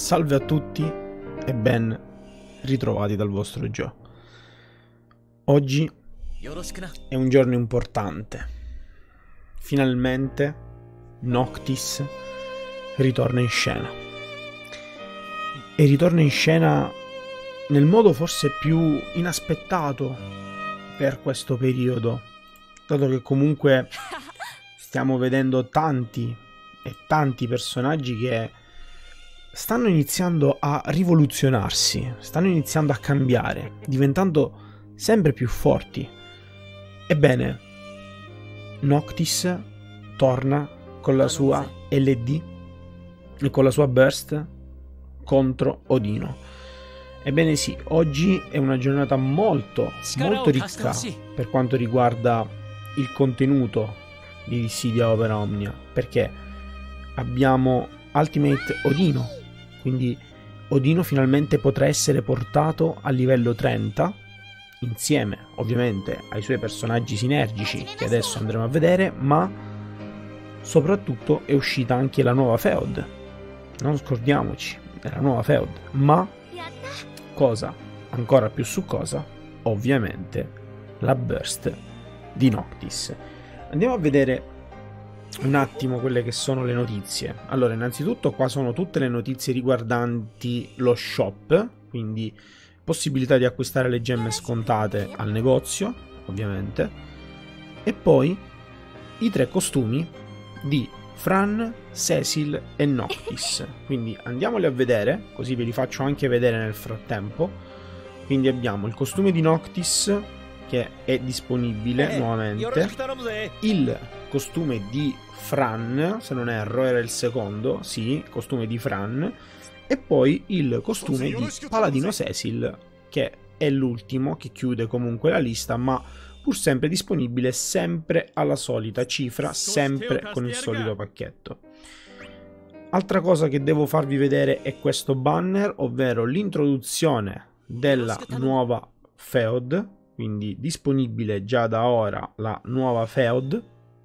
Salve a tutti e ben ritrovati dal vostro Joe. Oggi è un giorno importante. Finalmente Noctis ritorna in scena. E ritorna in scena nel modo forse più inaspettato per questo periodo, dato che comunque stiamo vedendo tanti e tanti personaggi che stanno iniziando a rivoluzionarsi, stanno iniziando a cambiare, diventando sempre più forti. Ebbene, Noctis torna con la sua LD e con la sua burst contro Odino. Ebbene sì, oggi è una giornata molto ricca per quanto riguarda il contenuto di Dissidia Opera Omnia, perché abbiamo Ultimate Odino, quindi Odino finalmente potrà essere portato a livello 30 insieme ovviamente ai suoi personaggi sinergici che adesso andremo a vedere, ma soprattutto è uscita anche la nuova Feud, non scordiamoci, è la nuova Feud, ma cosa ancora più succosa, ovviamente la burst di Noctis. Andiamo a vedere un attimo quelle che sono le notizie. Allora, innanzitutto qua sono tutte le notizie riguardanti lo shop, quindi possibilità di acquistare le gemme scontate al negozio, ovviamente, e poi i 3 costumi di Fran, Cecil e Noctis. Quindi andiamoli a vedere, così ve li faccio anche vedere nel frattempo. Quindi abbiamo il costume di Noctis che è disponibile nuovamente, il costume di Fran, se non erro era il secondo, sì, costume di Fran, e poi il costume di Paladino Cecil, che è l'ultimo, che chiude comunque la lista, ma pur sempre disponibile, sempre alla solita cifra, sempre con il solito pacchetto. Altra cosa che devo farvi vedere è questo banner, ovvero l'introduzione della nuova Feud, quindi disponibile già da ora la nuova Feud,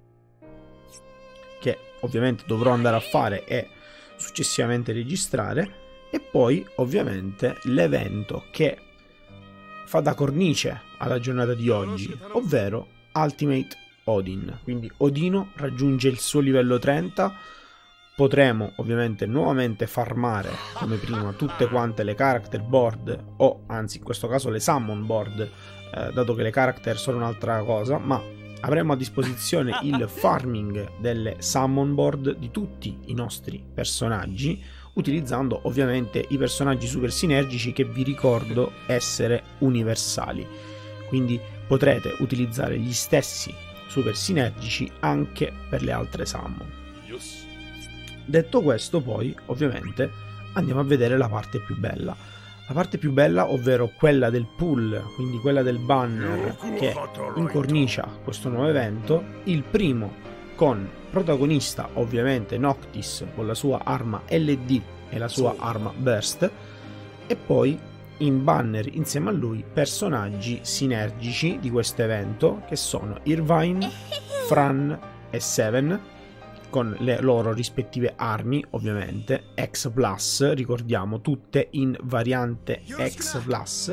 che ovviamente dovrò andare a fare e successivamente registrare, e poi ovviamente l'evento che fa da cornice alla giornata di oggi, ovvero Ultimate Odin. Quindi Odino raggiunge il suo livello 30, potremo ovviamente nuovamente farmare come prima tutte quante le character board, o anzi in questo caso le summon board, dato che le character sono un'altra cosa, ma avremo a disposizione il farming delle summon board di tutti i nostri personaggi, utilizzando ovviamente i personaggi super sinergici che vi ricordo essere universali. Quindi potrete utilizzare gli stessi super sinergici anche per le altre summon. Detto questo, poi ovviamente andiamo a vedere la parte più bella. La parte più bella, ovvero quella del pool, quindi quella del banner che incornicia questo nuovo evento. Il primo con protagonista ovviamente Noctis con la sua arma LD e la sua arma Burst, e poi in banner insieme a lui personaggi sinergici di questo evento che sono Irvine, Fran e Seven, con le loro rispettive armi, ovviamente, X Plus, ricordiamo, tutte in variante X Plus,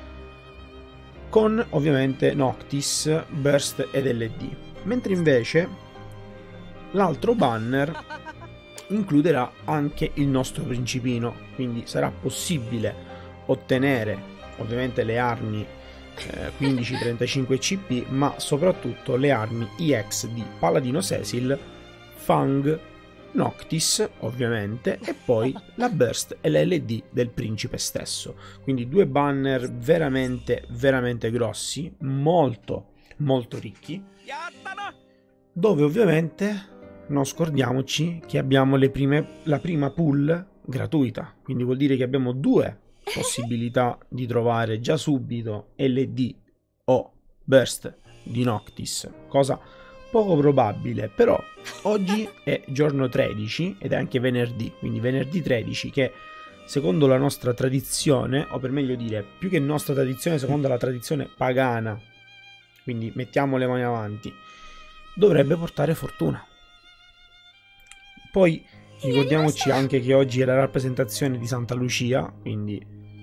con ovviamente Noctis, Burst ed LD. Mentre invece l'altro banner includerà anche il nostro principino, quindi sarà possibile ottenere ovviamente le armi 15-35 CP, ma soprattutto le armi EX di Paladino Cecil, Fang, Noctis ovviamente, e poi la Burst e l'LD del principe stesso. Quindi 2 banner veramente grossi, molto ricchi, dove ovviamente non scordiamoci che abbiamo la prima pool gratuita, quindi vuol dire che abbiamo 2 possibilità di trovare già subito LD o Burst di Noctis, cosa poco probabile, però oggi è giorno 13 ed è anche venerdì, quindi venerdì 13, che secondo la nostra tradizione, o per meglio dire, più che nostra tradizione, secondo la tradizione pagana, quindi mettiamo le mani avanti, dovrebbe portare fortuna. Poi Ricordiamoci anche che oggi è la rappresentazione di Santa Lucia, quindi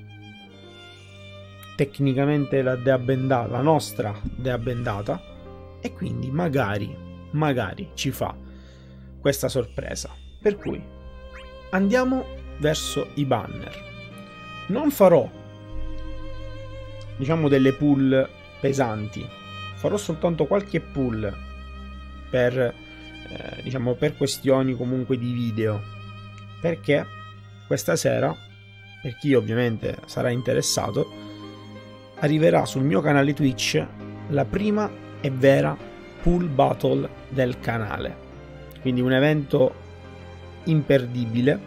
tecnicamente la dea bendata, la nostra dea bendata, e quindi magari ci fa questa sorpresa. Per cui andiamo verso i banner. Non farò, diciamo, delle pull pesanti, farò soltanto qualche pull per diciamo, per questioni comunque di video, perché questa sera, per chi ovviamente sarà interessato, arriverà sul mio canale Twitch la prima e vera pool battle del canale, quindi un evento imperdibile,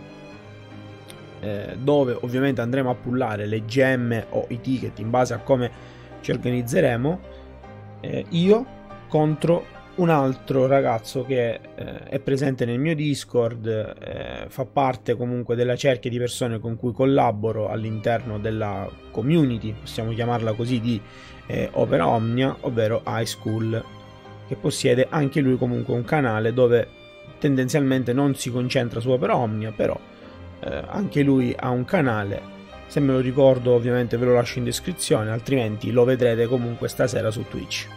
dove ovviamente andremo a pullare le gemme o i ticket in base a come ci organizzeremo, io contro un altro ragazzo che è presente nel mio Discord, fa parte comunque della cerchia di persone con cui collaboro all'interno della community, possiamo chiamarla così, di Opera Omnia, ovvero High School, che possiede anche lui comunque un canale dove tendenzialmente non si concentra su Opera Omnia, però anche lui ha un canale. Se me lo ricordo ovviamente ve lo lascio in descrizione, altrimenti lo vedrete comunque stasera su Twitch.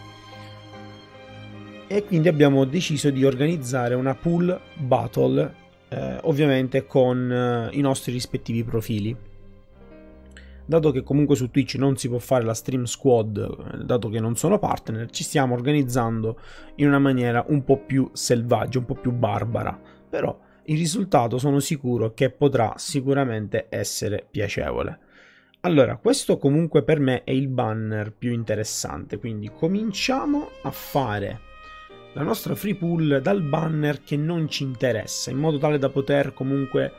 E quindi abbiamo deciso di organizzare una pool battle, ovviamente con i nostri rispettivi profili. Dato che comunque su Twitch non si può fare la stream squad, dato che non sono partner, ci stiamo organizzando in una maniera un po' più selvaggia, un po' più barbara, però il risultato sono sicuro che potrà sicuramente essere piacevole. Allora, questo comunque per me è il banner più interessante, quindi cominciamo a fare la nostra free pool dal banner che non ci interessa, in modo tale da poter comunque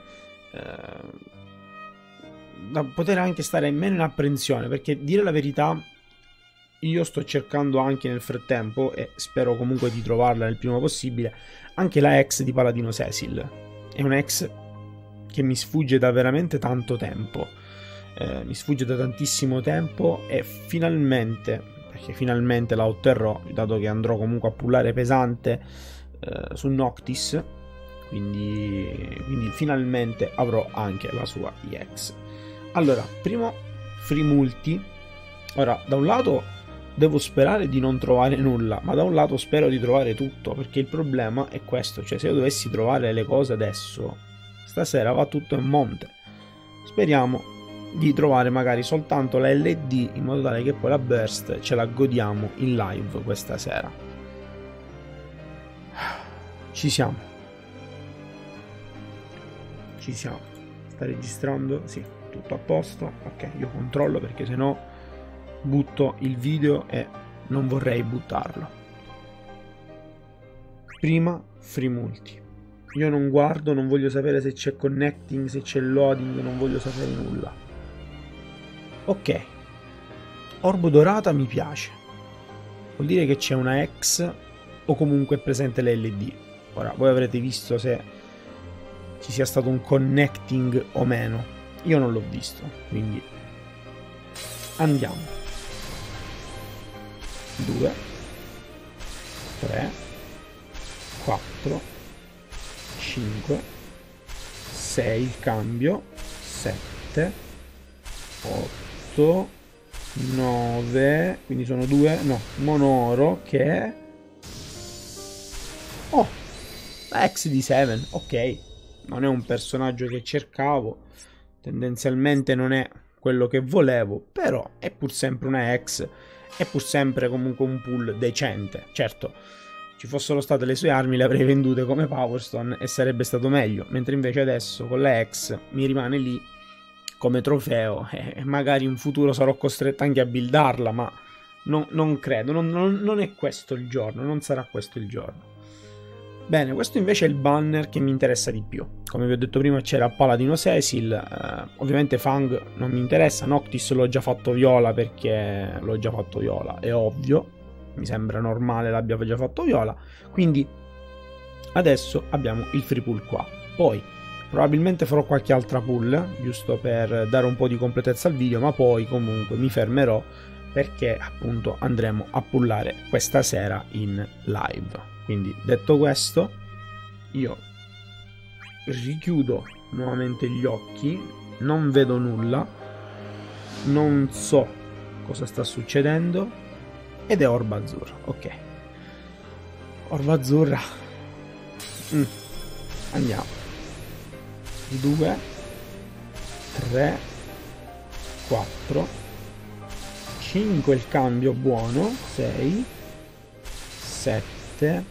da poter anche stare meno in apprensione, perché dire la verità io sto cercando anche nel frattempo, e spero comunque di trovarla nel prima possibile, anche la ex di Paladino Cecil. È una ex che mi sfugge da veramente tanto tempo, mi sfugge da tantissimo tempo, e finalmente, perché finalmente la otterrò, dato che andrò comunque a pullare pesante su Noctis, quindi finalmente avrò anche la sua EX. Allora, primo free multi. Ora, da un lato devo sperare di non trovare nulla, ma da un lato spero di trovare tutto, perché il problema è questo, cioè se io dovessi trovare le cose adesso, stasera va tutto in monte. Speriamo di trovare magari soltanto la LD, in modo tale che poi la burst ce la godiamo in live questa sera. Ci siamo. Sta registrando? Sì, tutto a posto. Ok, io controllo, perché sennò butto il video e non vorrei buttarlo. Prima free multi. Io non guardo, non voglio sapere se c'è connecting, se c'è loading, non voglio sapere nulla. Ok, orbo dorata mi piace, vuol dire che c'è una X o comunque è presente l'LD. Ora, voi avrete visto se ci sia stato un connecting o meno, io non l'ho visto, quindi andiamo. 2 3 4 5 6 il cambio, 7 8 9, quindi sono 2, no, Monoro che oh, la ex di Seven, ok, non è un personaggio che cercavo, tendenzialmente non è quello che volevo, però è pur sempre una ex, è pur sempre comunque un pool decente. Certo, ci fossero state le sue armi, le avrei vendute come Power Stone e sarebbe stato meglio, mentre invece adesso con la ex mi rimane lì come trofeo, e magari in futuro sarò costretto anche a buildarla, ma non credo, non è questo il giorno, non sarà questo il giorno. Bene, questo invece è il banner che mi interessa di più. Come vi ho detto prima c'era Paladino Cecil, ovviamente Fang non mi interessa, Noctis l'ho già fatto viola perché l'ho già fatto viola, è ovvio, mi sembra normale l'abbia già fatto viola, quindi adesso abbiamo il free pool qua. Poi probabilmente farò qualche altra pull, giusto per dare un po' di completezza al video, ma poi comunque mi fermerò perché appunto andremo a pullare questa sera in live. Quindi detto questo, io richiudo nuovamente gli occhi, non vedo nulla, non so cosa sta succedendo, ed è orba azzurra. Ok, orba azzurra. Andiamo. 2, 3, 4, 5 il cambio buono, 6, 7,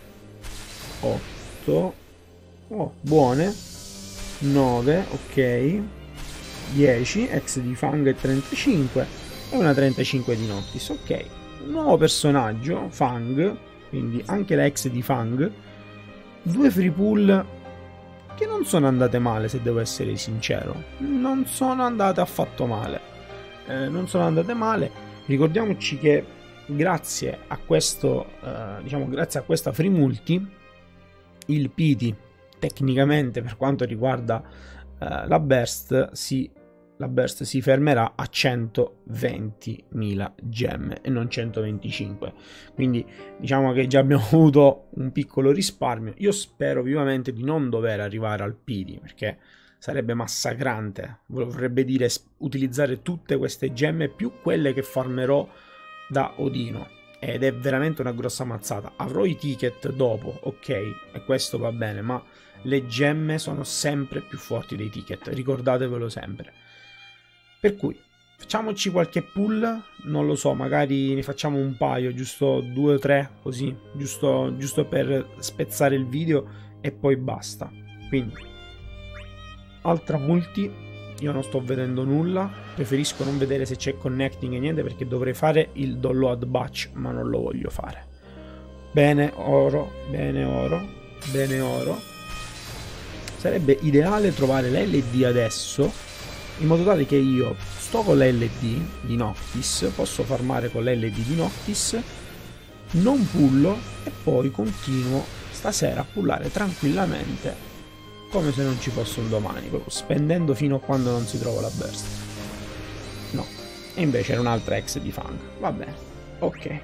8, oh, buone, 9, ok, 10, ex di Fang e 35 e una 35 di Noctis, ok. Nuovo personaggio, Fang, quindi anche la ex di Fang, 2 free pull che non sono andate male, se devo essere sincero, non sono andate affatto male, non sono andate male. Ricordiamoci che grazie a questo, diciamo grazie a questa free multi, il PT tecnicamente per quanto riguarda la burst si fermerà a 120.000 gemme e non 125, quindi diciamo che già abbiamo avuto un piccolo risparmio. Io spero vivamente di non dover arrivare al PD, perché sarebbe massacrante, vorrebbe dire utilizzare tutte queste gemme più quelle che farmerò da Odino, ed è veramente una grossa mazzata. Avrò i ticket dopo, ok, e questo va bene, ma le gemme sono sempre più forti dei ticket, ricordatevelo sempre. Per cui facciamoci qualche pull, non lo so, magari ne facciamo un paio, giusto 2 o 3, così, giusto per spezzare il video e poi basta. Quindi altra multi, io non sto vedendo nulla, preferisco non vedere se c'è connecting e niente, perché dovrei fare il download batch, ma non lo voglio fare. Bene oro, bene oro, bene oro. Sarebbe ideale trovare l'LD adesso, in modo tale che io sto con l'LD di Noctis, posso farmare con l'LD di Noctis, non pullo e poi continuo stasera a pullare tranquillamente come se non ci fosse un domani, proprio spendendo fino a quando non si trova la burst. No, e invece era un'altra ex di Fang. Va bene, ok,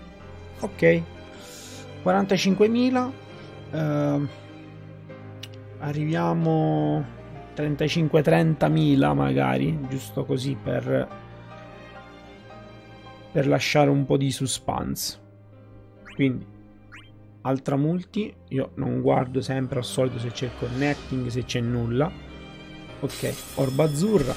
45.000, arriviamo 35-30.000 magari, giusto così per lasciare un po' di suspense. Quindi altra multi, io non guardo sempre al solito se c'è connecting, se c'è nulla. Ok, orba azzurra.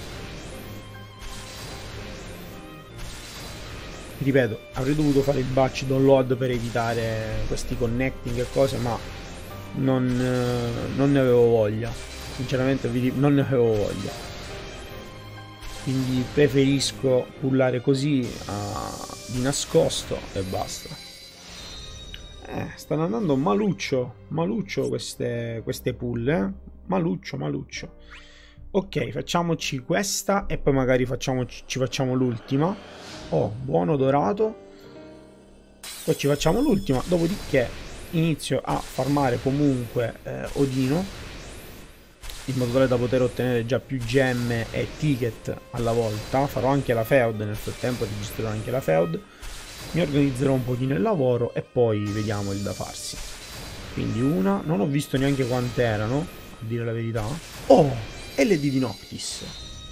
Ripeto, avrei dovuto fare il batch download per evitare questi connecting e cose, ma non ne avevo voglia, sinceramente non ne avevo voglia, quindi preferisco pullare così di nascosto e basta. Stanno andando maluccio queste pull, maluccio. Ok, facciamoci questa e poi magari ci facciamo l'ultima. Oh, buono dorato, poi ci facciamo l'ultima, dopodiché inizio a farmare comunque Odino, in modo tale da poter ottenere già più gemme e ticket alla volta. Farò anche la feud nel frattempo, registrerò anche la feud, mi organizzerò un pochino il lavoro e poi vediamo il da farsi. Quindi una, non ho visto neanche quante erano, a dire la verità. Oh, LD di Noctis,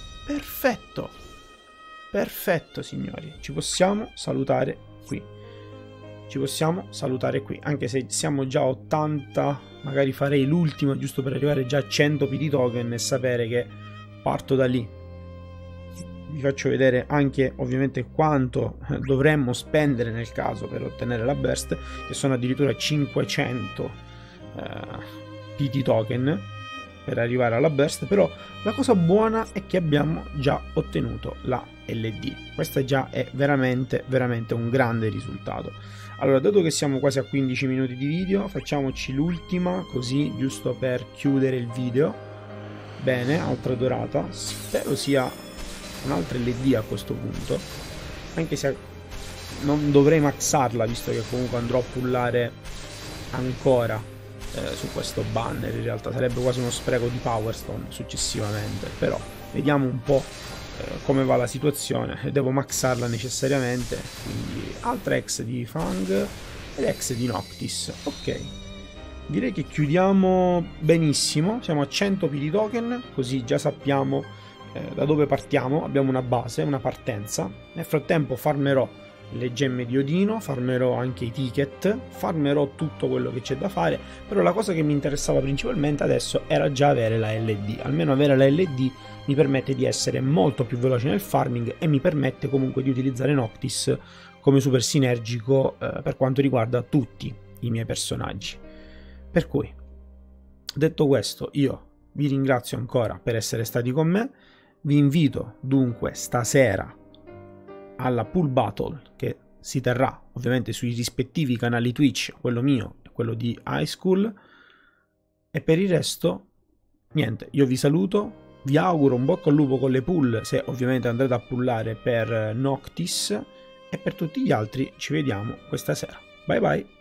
perfetto signori, ci possiamo salutare qui. Anche se siamo già a 80, magari farei l'ultimo giusto per arrivare già a 100 PD token e sapere che parto da lì. Vi faccio vedere anche ovviamente quanto dovremmo spendere nel caso per ottenere la burst, che sono addirittura 500 PD token per arrivare alla burst. Però la cosa buona è che abbiamo già ottenuto la LD, questa già è veramente un grande risultato. Allora, dato che siamo quasi a 15 minuti di video, facciamoci l'ultima, così giusto per chiudere il video. Bene, altra dorata, spero sia un'altra LD a questo punto, anche se non dovrei maxarla, visto che comunque andrò a pullare ancora su questo banner. In realtà sarebbe quasi uno spreco di Power Stone successivamente, però vediamo un po' come va la situazione. Devo maxarla necessariamente, quindi altra ex di Fang ed ex di Noctis. Ok, direi che chiudiamo benissimo, siamo a 100 PD token, così già sappiamo da dove partiamo, abbiamo una base, una partenza. Nel frattempo farmerò le gemme di Odino, farmerò anche i ticket, farmerò tutto quello che c'è da fare, però la cosa che mi interessava principalmente adesso era già avere la LD, almeno avere la LD mi permette di essere molto più veloce nel farming e mi permette comunque di utilizzare Noctis come super sinergico per quanto riguarda tutti i miei personaggi. Per cui, detto questo, io vi ringrazio ancora per essere stati con me, vi invito dunque stasera alla pool battle che si terrà ovviamente sui rispettivi canali Twitch, quello mio e quello di High School, e per il resto niente, io vi saluto, vi auguro un bocca al lupo con le pool se ovviamente andrete a pullare per Noctis, e per tutti gli altri ci vediamo questa sera. Bye bye!